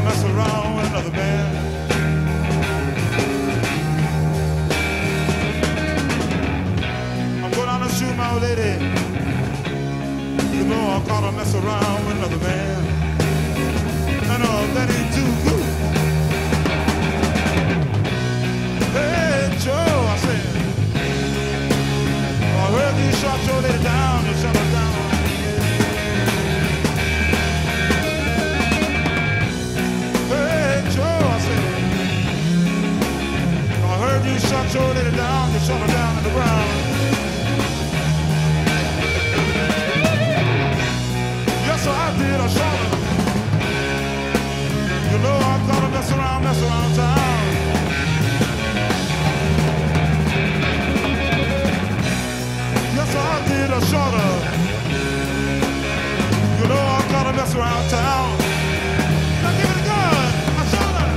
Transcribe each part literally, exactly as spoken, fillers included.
mess around with another man. I'm going down to shoot my old lady. You know I'm gonna mess around with another man. I know that ain't too good. Hey Joe, I said, I heard you shot your lady down, you shot her down. Hey Joe, I said, I heard you shot your lady down, you shot her down in the ground. Yes, I did, I shot her. You know I'm gonna mess around, mess around town. Yes, I did, I shot her. You know I'm gonna mess around town. Now give it a gun, I shot her.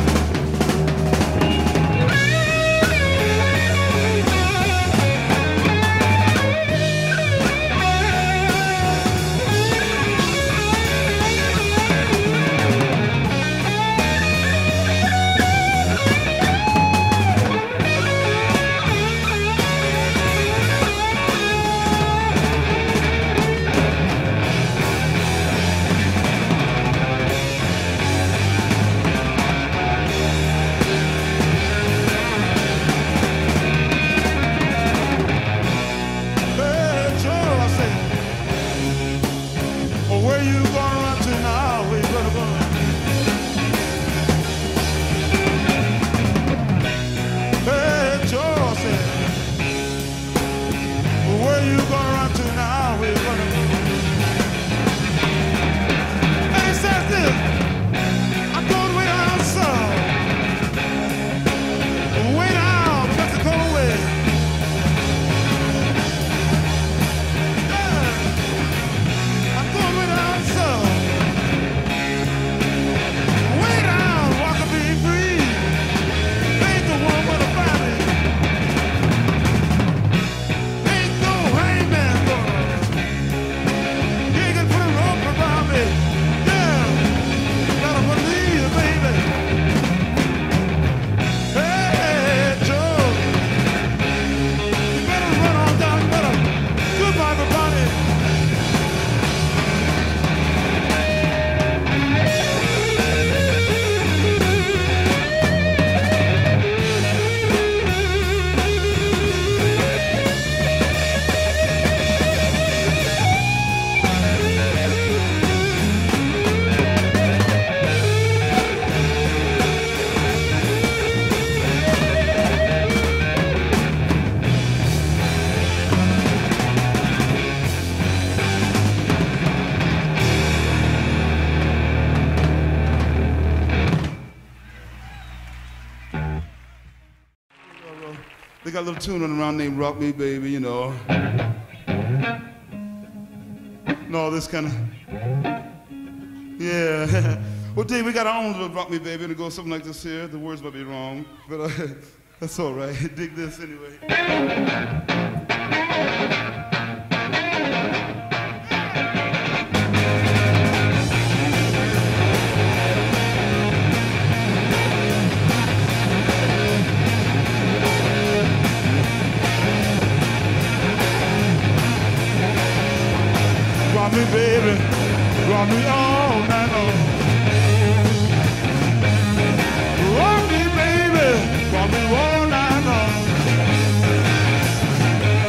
They got a little tune on around named Rock Me Baby, you know. No, this kind of, yeah. Well, Dave, we got our own little Rock Me Baby, and it goes something like this here. The words might be wrong, but uh, that's all right. Dig this anyway. Rock me, baby, rock me all night long. Rock me, baby, rock me all night long.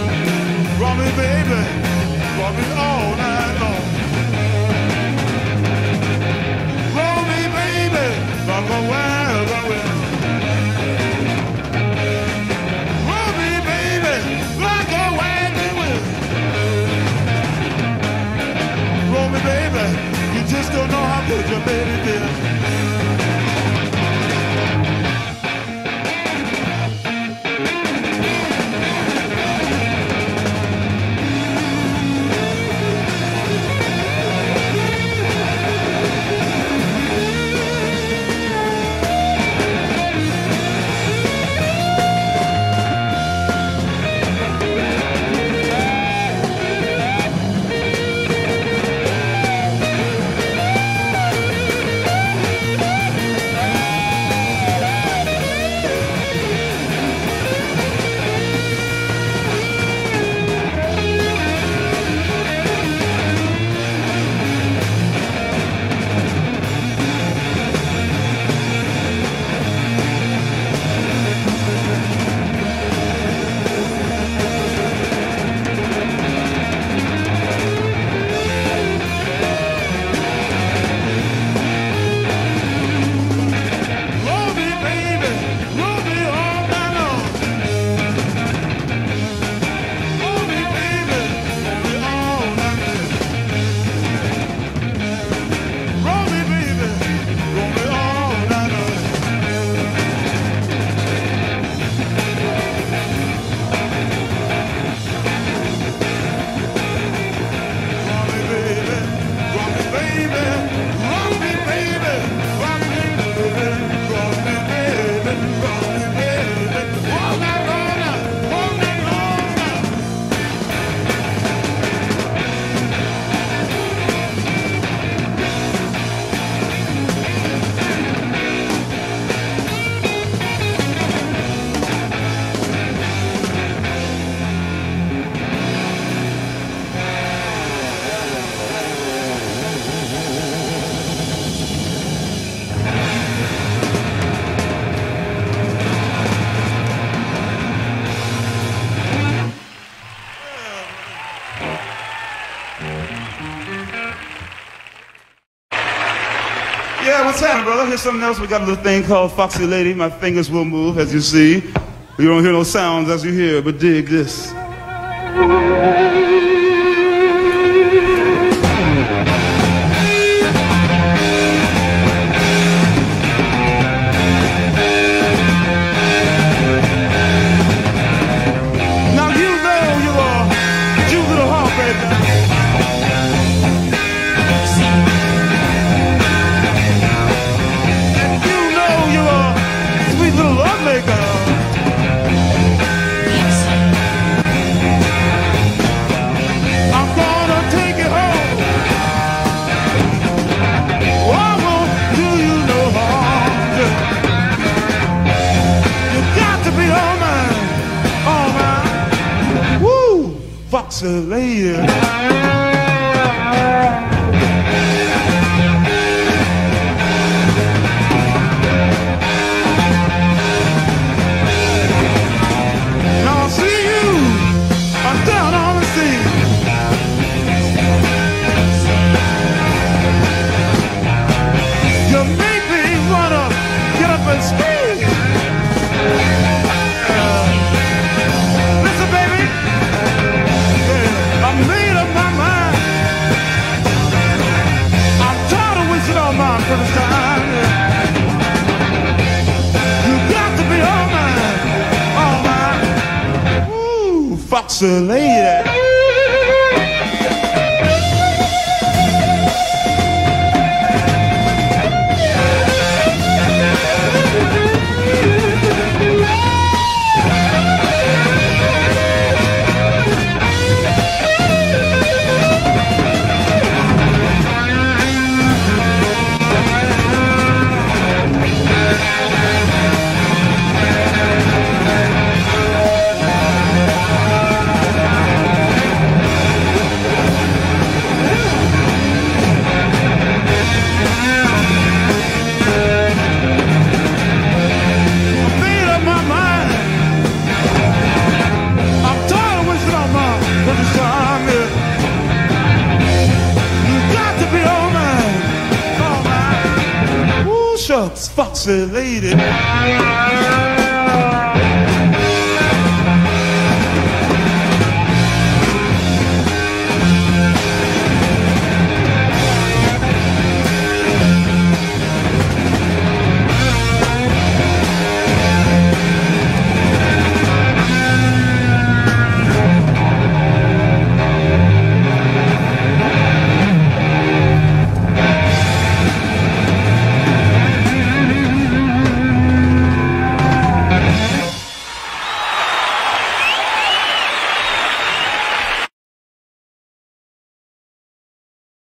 hear something else? We got a little thing called Foxy Lady. My fingers will move, as you see. You don't hear no sounds as you hear, but dig this. Now you know you're a cute little heartbreaker. Foxy lady. Now I see you, I'm down on the sea. You make me wanna get up and scream. Listen, baby, I made up my mind. I'm tired of wasting all my precious time. You got to be all mine, all mine. Ooh, Foxy lady. Shucks, Foxy lady.